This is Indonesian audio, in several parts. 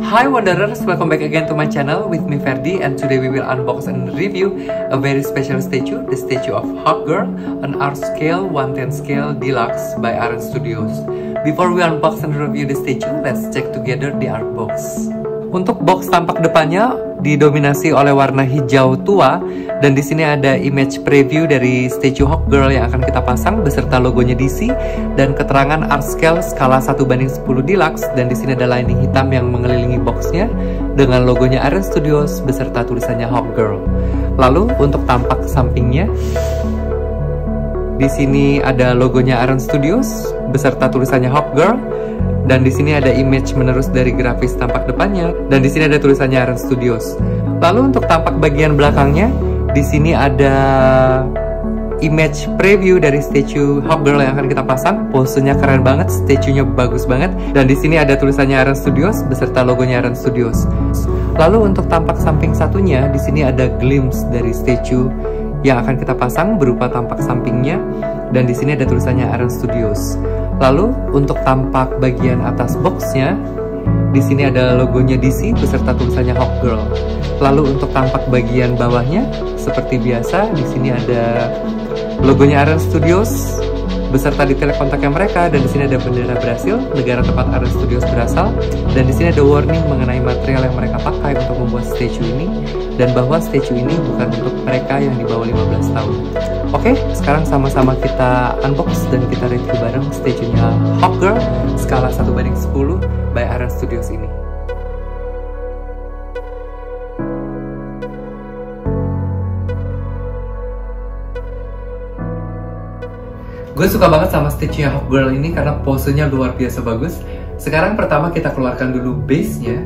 Hi Wanderers, welcome back again to my channel with me Ferdi, and today we will unbox and review a very special statue, the statue of Hawkgirl, an art scale 1/10 scale deluxe by Aran Studios. Before we unbox and review the statue, let's check together the art box. Untuk box tampak depannya didominasi oleh warna hijau tua, dan di sini ada image preview dari statue Hawkgirl yang akan kita pasang beserta logonya DC dan keterangan art scale skala 1/10 deluxe, dan di sini ada lining hitam yang mengelilingi boxnya dengan logonya Aran Studios beserta tulisannya Hawkgirl. Lalu untuk tampak sampingnya, di sini ada logonya Aran Studios beserta tulisannya Hawkgirl. Dan di sini ada image menerus dari grafis tampak depannya, dan di sini ada tulisannya Aran Studios. Lalu untuk tampak bagian belakangnya, di sini ada image preview dari statue Hawkgirl yang akan kita pasang. Posenya keren banget, statue-nya bagus banget, dan di sini ada tulisannya Aran Studios beserta logonya Aran Studios. Lalu untuk tampak samping satunya, di sini ada glimpse dari statue yang akan kita pasang berupa tampak sampingnya, dan di sini ada tulisannya Aran Studios. Lalu untuk tampak bagian atas boxnya, di sini ada logonya DC beserta tulisannya Hawkgirl. Lalu untuk tampak bagian bawahnya, seperti biasa di sini ada logonya Aran Studios beserta detail kontaknya mereka, dan di sini ada bendera Brasil, negara tempat Aran Studios berasal, dan di sini ada warning mengenai material yang mereka pakai untuk membuat statue ini, dan bahwa statue ini bukan untuk mereka yang di bawah 15 tahun. Oke, sekarang sama-sama kita unbox dan kita review bareng statue-nya Hawkgirl skala 1/10 by Aran Studios ini. Gue suka banget sama statue-nya Hawkgirl ini karena posenya luar biasa bagus. Sekarang pertama kita keluarkan dulu base-nya.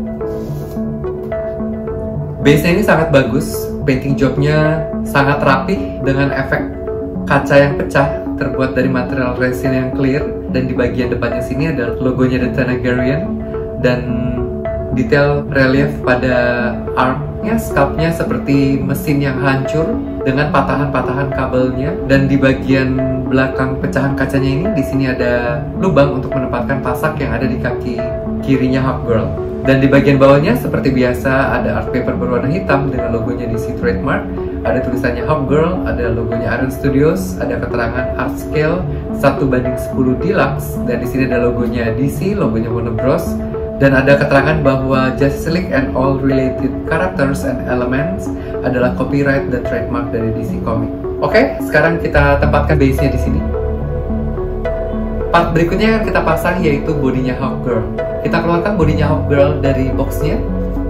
Base-nya ini sangat bagus, painting job-nya sangat rapih dengan efek kaca yang pecah terbuat dari material resin yang clear, dan di bagian depannya sini ada logonya The Thanagarian, dan detail relief pada armnya, sculptnya seperti mesin yang hancur dengan patahan-patahan kabelnya, dan di bagian belakang pecahan kacanya ini di sini ada lubang untuk menempatkan pasak yang ada di kaki kirinya Hawkgirl. Dan di bagian bawahnya seperti biasa ada art paper berwarna hitam dengan logonya DC trademark, ada tulisannya Hawkgirl, ada logonya Aran Studios, ada keterangan art scale 1/10 deluxe, dan di sini ada logonya DC, logonya Warner Bros. Dan ada keterangan bahwa Justice League and all related characters and elements adalah copyright dan trademark dari DC Comics. Oke, sekarang kita tempatkan base-nya di sini. Part berikutnya yang kita pasang yaitu bodinya Hawkgirl. Kita keluarkan bodinya Hawkgirl dari boxnya.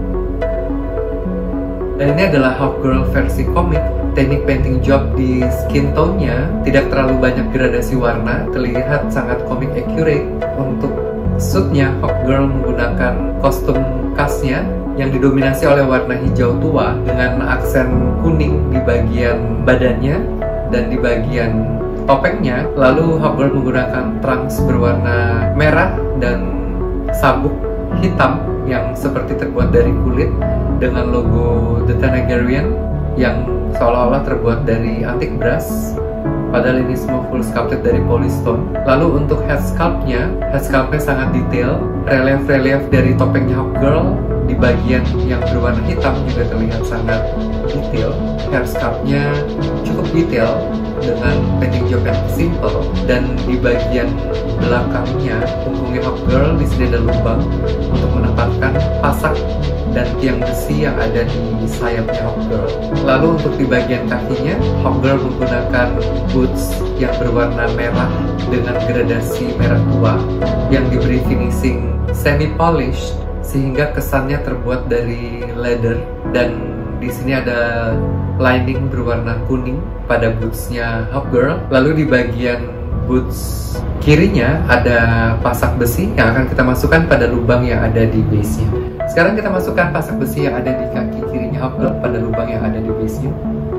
Dan ini adalah Hawkgirl versi komik. Teknik painting job di skin tone-nya tidak terlalu banyak gradasi warna, terlihat sangat comic accurate. Untuk suitnya, Hawkgirl menggunakan kostum khasnya yang didominasi oleh warna hijau tua dengan aksen kuning di bagian badannya dan di bagian topengnya. Lalu Hawkgirl menggunakan trunks berwarna merah dan sabuk hitam yang seperti terbuat dari kulit dengan logo The Thanagarian yang seolah-olah terbuat dari antik brass, padahal ini semua full sculpted dari polystone. Lalu untuk head sculptnya sangat detail. Relief dari topengnya Hawkgirl di bagian yang berwarna hitam juga terlihat sangat detail. Hair sculptnya cukup detail dengan painting job yang simple, dan di bagian belakangnya punggungnya Hawkgirl di sini ada lubang untuk menempatkan pasak dan tiang besi yang ada di sayapnya Hawkgirl. Lalu untuk di bagian kakinya, Hawkgirl menggunakan boots yang berwarna merah dengan gradasi merah tua yang diberi finishing semi polished sehingga kesannya terbuat dari leather, dan di sini ada lining berwarna kuning pada bootsnya Hawkgirl. Lalu di bagian boots kirinya ada pasak besi yang akan kita masukkan pada lubang yang ada di base-nya. Sekarang kita masukkan pasak besi yang ada di kaki kirinya Hawkgirl pada lubang yang ada di base-nya.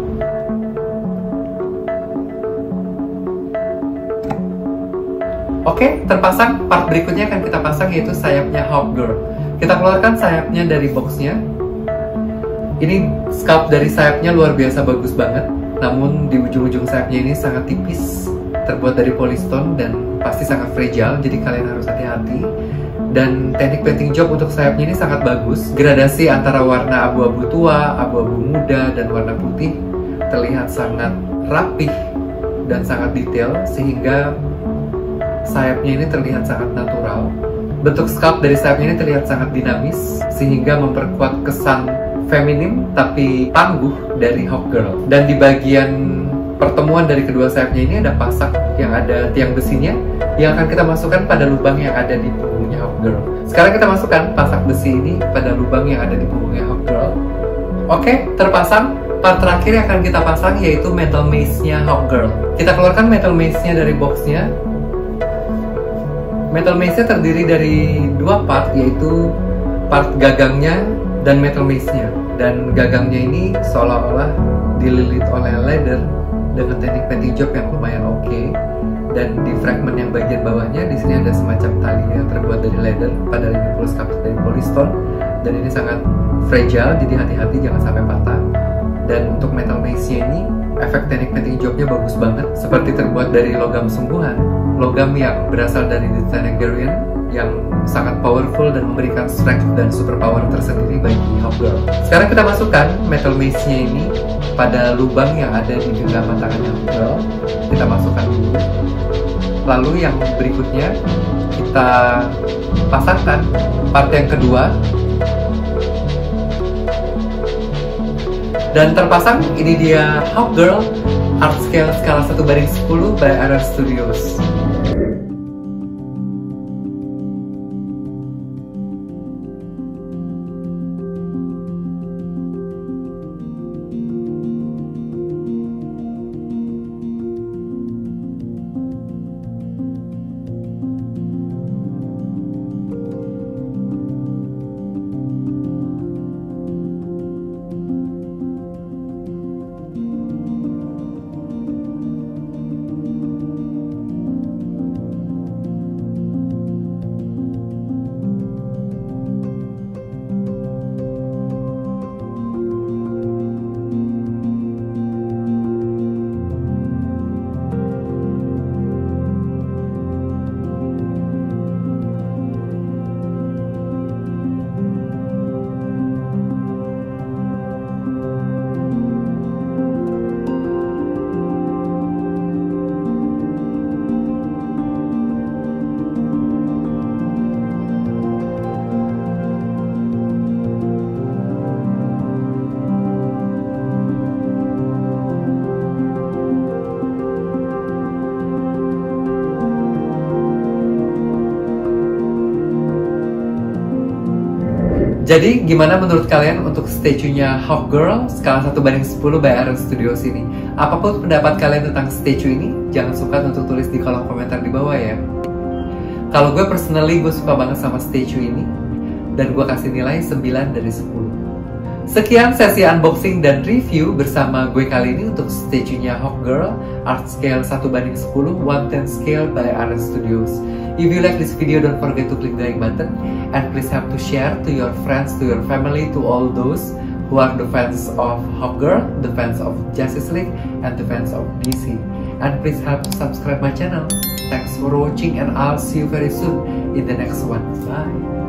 Oke, terpasang. Part berikutnya akan kita pasang yaitu sayapnya Hawkgirl. Kita keluarkan sayapnya dari boxnya. Ini sculpt dari sayapnya luar biasa bagus banget, namun di ujung-ujung sayapnya ini sangat tipis, terbuat dari polystone dan pasti sangat fragile, jadi kalian harus hati-hati. Dan teknik painting job untuk sayapnya ini sangat bagus. Gradasi antara warna abu-abu tua, abu-abu muda, dan warna putih terlihat sangat rapih dan sangat detail, sehingga sayapnya ini terlihat sangat natural. Bentuk sculpt dari sayapnya ini terlihat sangat dinamis, sehingga memperkuat kesan feminim tapi tangguh dari Hawkgirl. Dan di bagian pertemuan dari kedua sayapnya ini ada pasak yang ada tiang besinya yang akan kita masukkan pada lubang yang ada di punggungnya Hawkgirl. Sekarang kita masukkan pasak besi ini pada lubang yang ada di punggungnya Hawkgirl. Oke, terpasang. Part terakhir yang akan kita pasang yaitu metal mace-nya Hawkgirl. Kita keluarkan metal mace-nya dari box-nya. Metal mace-nya terdiri dari dua part, yaitu part gagangnya dan metal mace-nya. Dan gagangnya ini seolah-olah dililit oleh leather dengan teknik painting job yang lumayan oke. Dan di fragment yang bagian bawahnya, di sini ada semacam tali yang terbuat dari leather, padahal ini full sculpt dari polystone. Dan ini sangat fragile, jadi hati-hati jangan sampai patah. Dan untuk metal mace-nya ini, efek teknik painting jobnya bagus banget, seperti terbuat dari logam sungguhan, logam yang berasal dari the Thanagarian, yang sangat powerful dan memberikan strength dan superpower tersendiri bagi Hawkgirl. Sekarang kita masukkan metal mace-nya ini pada lubang yang ada di genggaman tangannya Hawkgirl. Kita masukkan dulu. Lalu yang berikutnya kita pasangkan part yang kedua. Dan terpasang, ini dia Hawkgirl Art Scale skala 1/10 by RR Studios. Jadi gimana menurut kalian untuk statue-nya Hawkgirl skala 1/10 by RR Studios ini? Apapun pendapat kalian tentang statue ini, jangan sukar untuk tulis di kolom komentar di bawah ya. Kalau gue personally, gue suka banget sama statue ini, dan gue kasih nilai 9 dari 10. Sekian sesi unboxing dan review bersama gue kali ini untuk statue-nya Hawkgirl Art Scale 1/10 1/10 Scale by RR Studios. If you like this video, don't forget to click the like button, and please help to share to your friends, to your family, to all those who are the fans of Hawkgirl, the fans of Justice League, and the fans of DC. And please help to subscribe my channel. Thanks for watching, and I'll see you very soon in the next one. Bye!